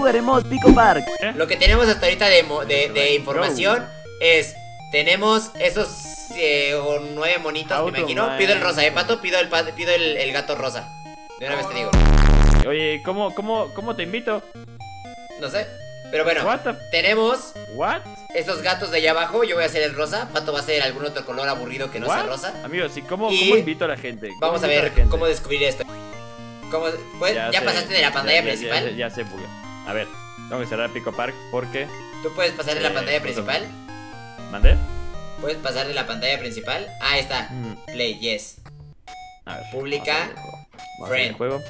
jugaremos Pico Park. Lo que tenemos hasta ahorita de información es... Tenemos esos 9 monitos, me imagino. Pido el rosa, Pato, pido el gato rosa. De una vez te digo. Oye, ¿cómo te invito? No sé. Pero bueno, tenemos estos gatos de allá abajo. Yo voy a hacer el rosa. Pato va a hacer algún otro color aburrido que no sea rosa. Amigos, ¿y cómo invito a la gente? Vamos a ver cómo descubrir esto. ¿Ya pasaste de la pantalla principal? Ya sé, Puga. A ver, tengo que cerrar Pico Park porque... ¿Tú puedes pasar de la pantalla principal? ¿Mandé? ¿Puedes pasar de la pantalla principal? Ah, ahí está. Play, yes. A ver, Pública. Friend. Juego.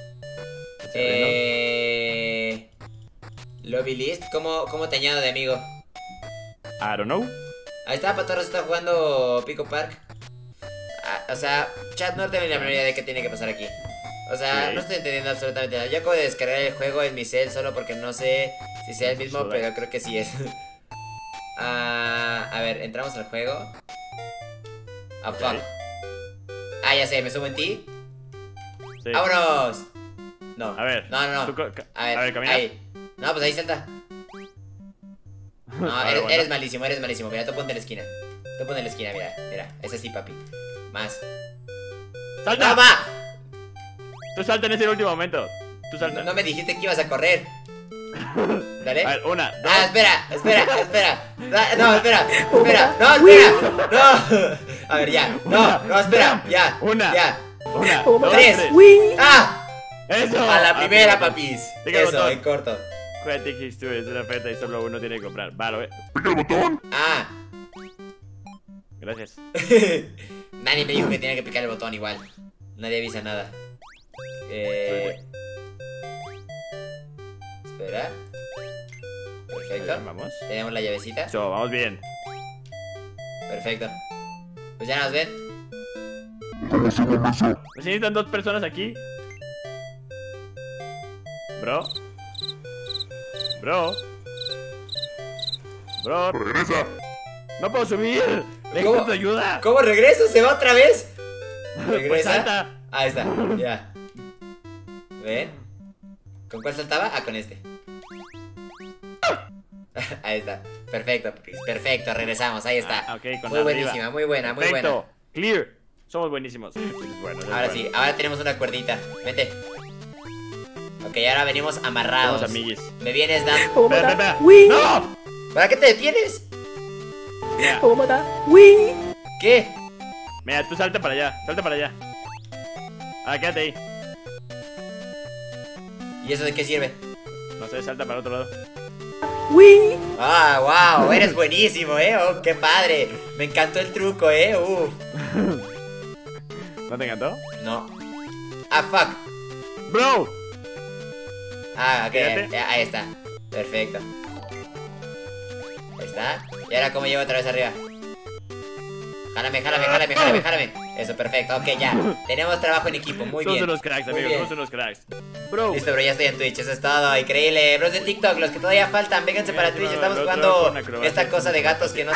Lobby list. ¿Cómo te añado de amigo? I don't know. Ahí está, Patorro está jugando Pico Park. O sea, chat, no tengo ni la menor idea de qué tiene que pasar aquí. O sea, no estoy entendiendo absolutamente nada. Yo acabo de descargar el juego en mi cel solo porque no sé si sea el mismo, pero creo que sí es. A ver, entramos al juego. Fuck. Ya sé, ¿me subo en ti? Sí. ¡Vámonos! No. A ver. No. A ver, camina. ahí. No, pues ahí salta. No, eres malísimo, Mira, tú ponte en la esquina. Mira. Ese sí, papi. Más. ¡Salta! ¡Toma! Tú salta en ese último momento. Tú salta. No me dijiste que ibas a correr. Dale. A ver, 1, 2. Espera. No, espera. No. A ver, ya. No, espera. Ya. Ya. 1, 2, 3. 3. Eso. A la primera, papis. Pica el Eso, botón. en corto. Quantic History es una oferta y solo uno tiene que comprar. Vale, ¡Pica el botón! Gracias. Nadie me dijo que tenía que picar el botón igual. Nadie avisa nada. Espera. Perfecto. Vamos. Tenemos la llavecita. Vamos bien. Perfecto. Pues ya nos ven. Necesitan 2 personas aquí. Bro. ¡Regresa! No puedo subir. Necesito tu ayuda. ¿Cómo regreso? ¿Se va otra vez? Pues ¿Regresa? salta. Ahí está, ya. ¿Ven? ¿Con cuál saltaba? Con este. Ahí está. Perfecto, papis. Perfecto, regresamos. Ahí está. Con muy buenísima, muy buena, muy buena. Clear. Somos buenísimos. Ahora sí, ahora tenemos una cuerdita. Vente. Ok, ahora venimos amarrados. Somos amiguis. Me vienes dando. Espera. ¡No! ¿Para qué te detienes? Mira. ¿Qué? Mira, tú salta para allá. Quédate ahí. ¿Y eso de qué sirve? No sé, salta para el otro lado. Wow, eres buenísimo, oh, qué padre. Me encantó el truco, ¿No te encantó? No. Fuck. Bro. Ok, ahí está. Perfecto. Ahí está. ¿Y ahora cómo llevo otra vez arriba? Jálame. Eso, perfecto, ok, ya. Tenemos trabajo en equipo, muy bien. Somos unos cracks, amigos, somos unos cracks. Bro. Listo, bro, ya estoy en Twitch, eso es todo, increíble. Bros de TikTok, los que todavía faltan, vénganse para Twitch. Estamos jugando esta cosa de gatos que no sé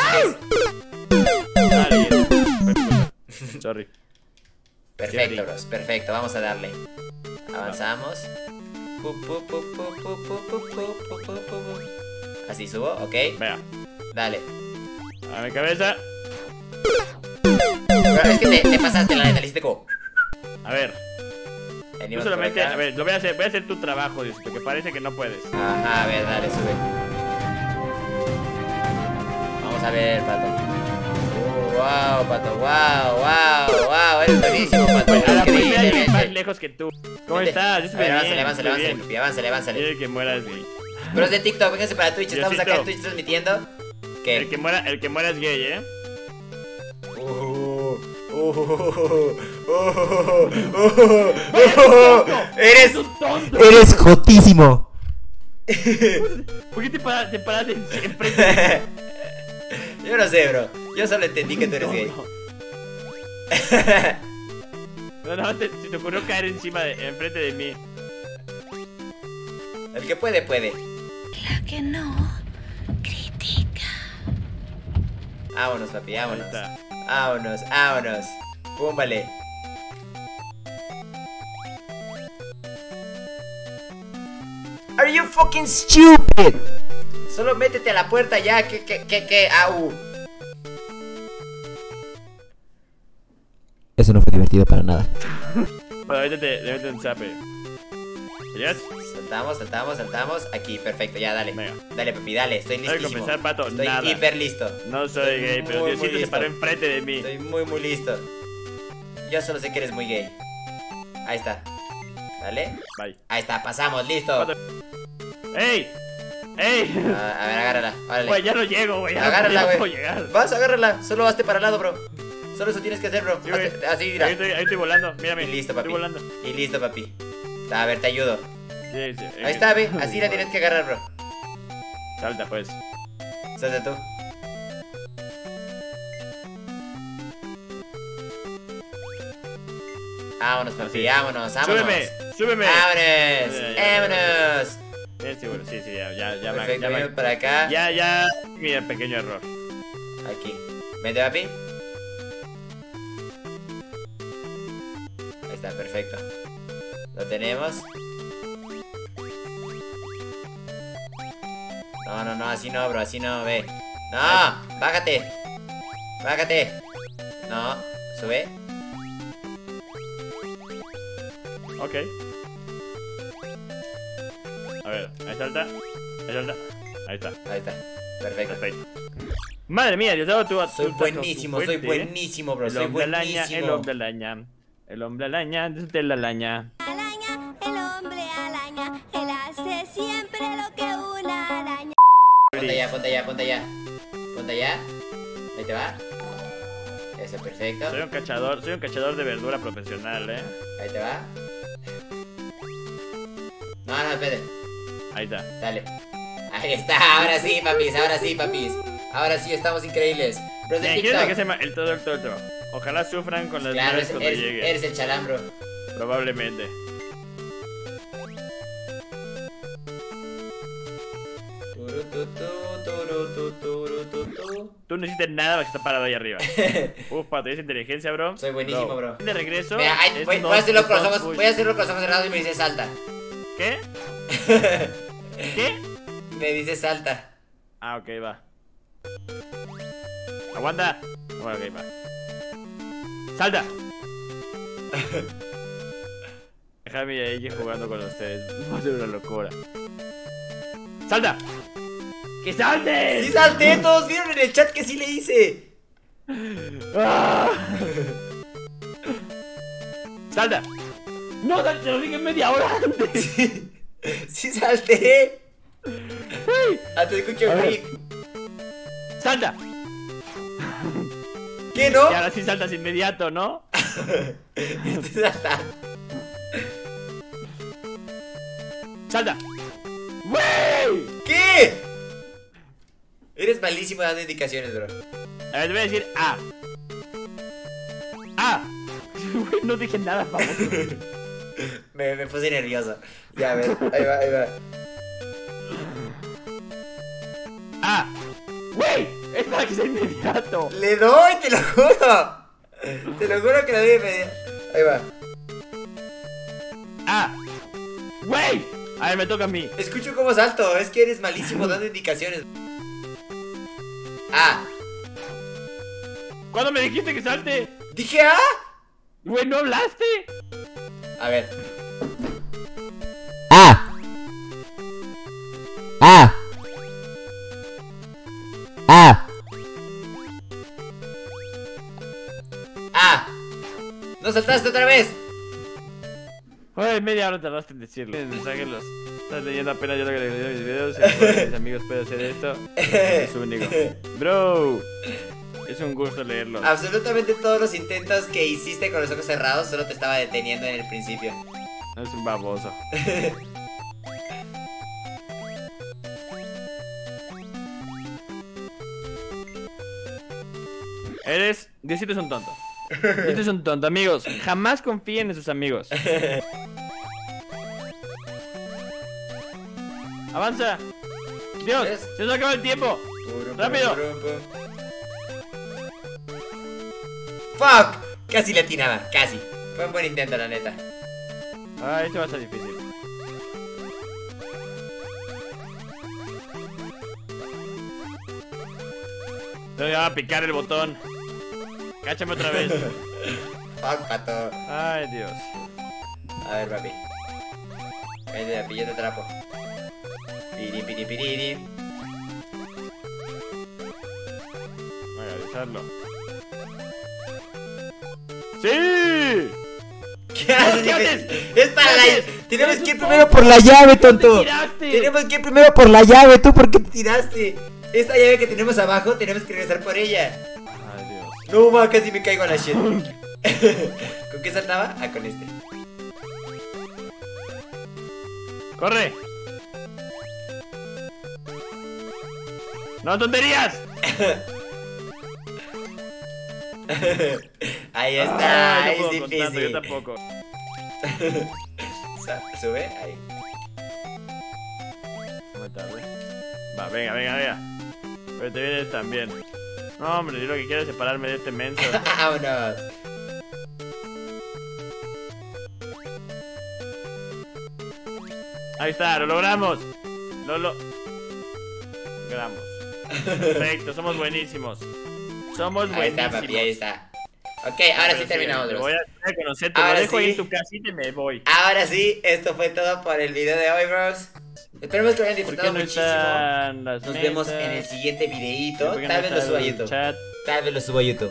qué es. Sorry. Perfecto, bros, perfecto, vamos a darle. Avanzamos. Así subo, ok. Vea. Dale. A mi cabeza. Pero es que te pasaste, la neta, le hiciste como. A ver. Tú solamente, a ver, voy a hacer tu trabajo, Diosito, que parece que no puedes. Ajá, a ver, dale, sube. Vamos a ver, Pato. Wow, Pato, wow, eres buenísimo, Pato. A la primera Increíble, llegué más lejos que tú. ¿Cómo estás? Yo estoy bien. Avánsale. Quiero que mueras, gay. Bros de TikTok, vénganse para Twitch, estamos acá en Twitch transmitiendo. ¿Qué? El que muera es gay, Eres jotísimo. ¿Por qué te paras enfrente? Yo no sé, bro. Yo solo entendí que tú eres gay. No, se te ocurrió caer enfrente de mí. El que puede, puede. La que no critica. Vámonos, papi, vámonos. Vámonos. Púmbale. Are you fucking stupid. Solo métete a la puerta ya. ¿Qué? Au. Eso no fue divertido para nada. Bueno, ahorita te meto un zape. ¿Llegas? Saltamos. Aquí, perfecto, ya, dale. Venga. Dale, papi, dale, estoy No hay que listísimo. compensar, pato, Estoy nada. hiper listo. No soy gay, pero muy Diosito se listo. paró enfrente de mí. Estoy muy listo. Yo solo sé que eres muy gay. Ahí está. Dale. Bye. Ahí está, pasamos, listo. Pato. ¡Ey! ¡Ey! A ver, agárrala, órale. Güey, ya no llego, güey. Agárrala, no güey. puedo llegar. Vas, agárrala. Solo hazte para el lado, bro. Solo eso tienes que hacer, bro. Sí, güey. Así, mira. Ahí estoy volando, mírame. Y listo, papi. Estoy volando. Y listo, papi. A ver, te ayudo. Sí. Ahí está, ve. Así la tienes que agarrar, bro. Salta, pues. Salta tú. Vámonos, papi, Así. vámonos. Súbeme. Vámonos. Seguro, sí, ya Perfecto, venimos para acá. Ya, mira, pequeño error. Aquí. Vente, papi. Ahí está, perfecto. Lo tenemos. No, así no, bro, así no, ve. No, bájate. No, sube. Ok. A ver, ahí salta. Ahí está. Perfecto. Madre mía, Dios, tú Soy buenísimo, bro. Soy buenísimo. El hombre araña, desde la araña. Araña, el hombre araña, él hace siempre lo que una araña. Ponte allá. Ahí te va. Eso, perfecto. Soy un cachador de verdura profesional, Ahí te va. No, espérate. Ahí está. Dale. Ahí está, ahora sí, papis. Ahora sí, estamos increíbles. Bros de ¿Quién es el TikTok. que se llama el todo? Ojalá sufran con las Claro, nubes cuando llegue. eres el chalambro. Probablemente. Tú no hiciste nada más que estar parado ahí arriba. Uf, pato, ¿tienes inteligencia, bro? Soy buenísimo, bro. De regreso. Mira, voy a hacerlo con los ojos cerrados y me dice salta. ¿Qué? ¿Qué? Me dice salta. Ah, ok, va. Aguanta. Bueno, ok, va. ¡Salta! Déjame ahí jugando con ustedes. Va a ser una locura. ¡Salta! ¡Que saltes! ¡Sí salté! Todos vieron en el chat que sí le hice. ¡Ah! ¡Salta! ¡No, te lo dije media hora antes! ¡Sí salté! Ah, te escucho A ver. clic. ¡Salta! ¿Qué no? Y ahora sí saltas inmediato, ¿no? Estoy saltando. ¡Salta! ¡Wey! ¿Qué? Eres malísimo dando indicaciones, bro. A ver, te voy a decir A. ¡A! Güey, no dije nada, vamos. Me puse nervioso. Ya, a ver, ahí va. ¡A! ¡Wey! Es para que sea inmediato. Le doy, te lo juro. Te lo juro que le doy de media. Ahí va. ¡A! ¡Wey! A ver, me toca a mí. Escucho cómo salto, es que eres malísimo dando indicaciones. Ah, ¿Cuándo me dijiste que salte? dije A. Güey, ¿no hablaste? A ver. ¿No saltaste otra vez? Ay, media hora tardaste en decirlo. Mensajes los estás leyendo apenas yo lo que le digo en mis videos. Si alguno de mis amigos puede hacer esto, es único. Bro, es un gusto leerlo. Absolutamente todos los intentos que hiciste con los ojos cerrados solo te estaba deteniendo en el principio. Es un baboso. Diosito es un tonto. Diosito es un tonto, amigos. Jamás confíen en sus amigos. Avanza. Dios, ¿Ves? se nos acaba el tiempo. ¡Rápido! ¡Fuck! Casi le atinaba, casi. Fue un buen intento, la neta. Ah, esto va a ser difícil. No me va a picar el botón. Cáchame otra vez. Fuck, pato. Ay, Dios. A ver, papi. Vente, papi, yo te atrapo. Piri, piri, piriri. Voy a avisarlo. ¡Sí! ¿Qué haces? ¿Qué haces? Es para ¿Qué la... haces? Tenemos que ir Eres primero un por la llave, ¿Por qué tonto. te tiraste? Tenemos que ir primero por la llave. ¿Tú por qué te tiraste? Esta llave que tenemos abajo, tenemos que regresar por ella. Ay, Dios. No, ma, casi me caigo a la shit. ¿Con qué saltaba? Ah, con este. ¡Corre! ¡No tonterías! Ahí está, Ay, ahí no es puedo con tanto, difícil. yo tampoco. Sube, ahí. Muy tarde. Va, venga, venga, venga. Pero te vienes también. No, hombre, yo lo que quiero es separarme de este menso. Vámonos. Ahí está, lo logramos. Logramos. Perfecto, somos buenísimos. Somos Ahí está, buenísimos. papi, ahí está. Ok, ahora sí terminamos, Te bros. voy a conocer, te Ahora lo dejo ahí sí. en tu casita y me voy. Ahora sí, esto fue todo por el video de hoy, bros. Esperemos que lo hayan ¿Por qué disfrutado no muchísimo. están las Nos vemos mesas? en el siguiente videíto. ¿Por qué no Tal vez lo está suba a el YouTube. chat? Tal vez lo suba a YouTube.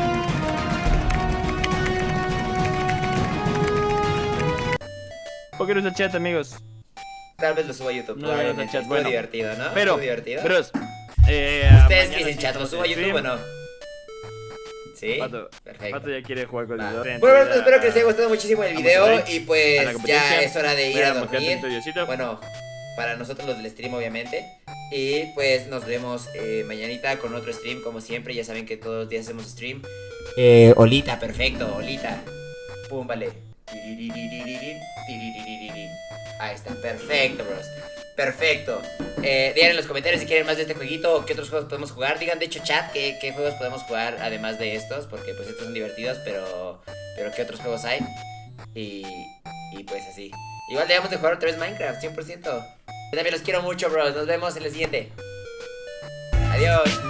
¿Por qué no está el chat, amigos? Tal vez lo suba a YouTube. No, Probablemente. no, chat, Estuvo bueno. divertido, ¿no? Pero, Estuvo divertido. bros, Ustedes mañana dicen, sí chat, ¿lo estamos subo a en YouTube stream. o no? ¿Sí? Pato, Perfecto. Pato ya quiere jugar con Va. el Bueno, pues espero que les haya gustado muchísimo el video. ahí, Y a pues la competencia. ya es hora de ir a dormir. Diosito. Bueno, para nosotros los del stream, obviamente. Y pues nos vemos mañanita con otro stream, como siempre. Ya saben que todos los días hacemos stream. Olita, perfecto, Olita. Pum, vale. Ahí está, perfecto, bros. Perfecto. Digan en los comentarios si quieren más de este jueguito o qué otros juegos podemos jugar. Digan, de hecho, chat, qué juegos podemos jugar además de estos. Porque pues estos son divertidos, pero qué otros juegos hay. Y pues así. Igual debemos de jugar otra vez Minecraft, 100%. Yo también los quiero mucho, bros. Nos vemos en el siguiente. Adiós.